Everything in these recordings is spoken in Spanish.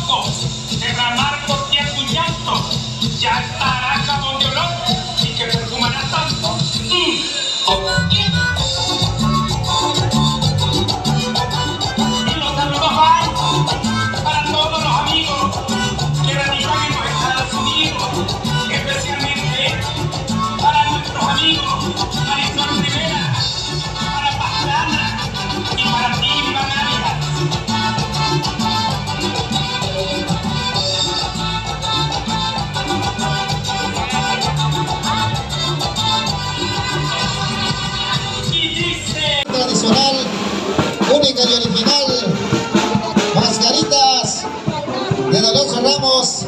loco, derramar por ti tu llanto, ya estará acabado de olor y que perfumará tanto. Y los saludos van para todos los amigos que radican en los Estados Unidos, especialmente para nuestros amigos Marisol Rivera, para Pastrana y para ti, Iván Arias. Tradicional, única y original, mascaritas de Alonso Ramos,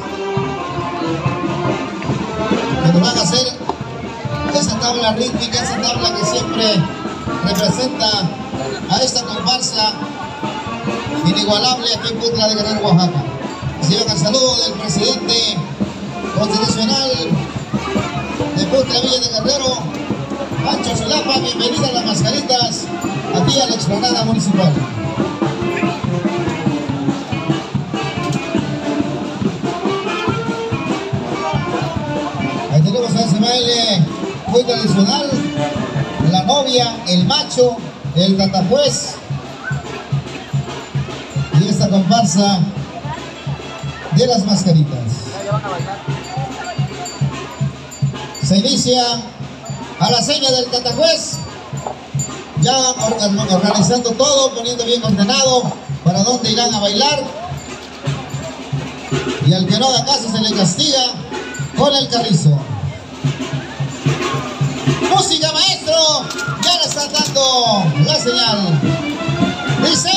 que nos van a hacer esa tabla rítmica, esa tabla que siempre representa a esta comparsa inigualable aquí en Putla de Guerrero, Oaxaca. Reciban el saludo del presidente constitucional de Putla, Villa de Guerrero, Pancho Chilapa. Bienvenida a las mascaritas aquí a la explanada municipal. Ahí tenemos a ese baile muy tradicional, la novia, el macho, el tatajuez y esta comparsa de las mascaritas. Se inicia a la seña del tatajuez, ya organizando todo, poniendo bien ordenado para dónde irán a bailar, y al que no haga caso se le castiga con el carrizo. Música, maestro, ya le están dando la señal. Dice: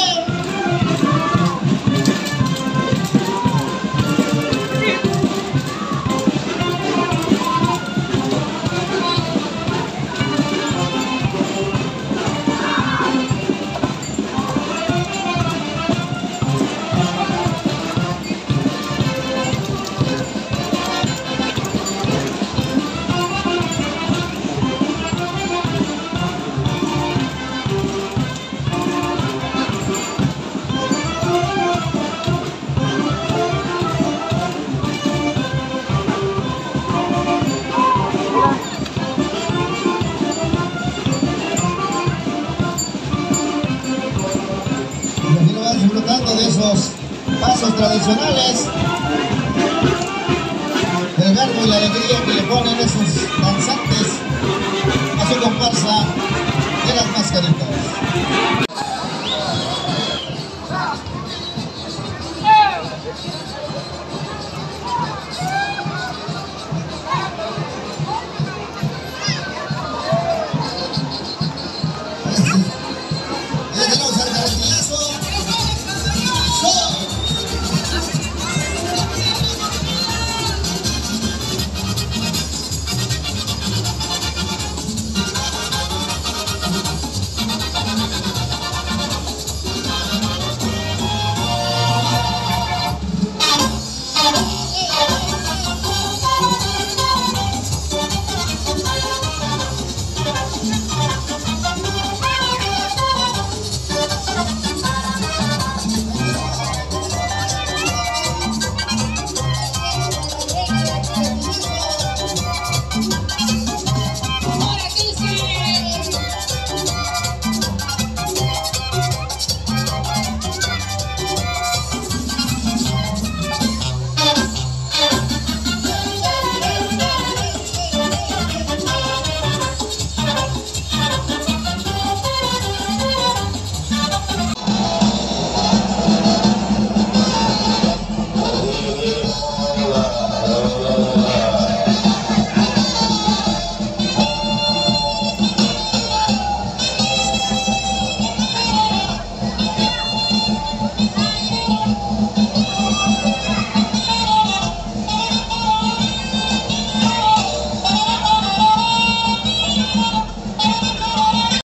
disfrutando de esos pasos tradicionales, del garbo y la alegría que le ponen esos danzantes a su comparsa de las mascaritas.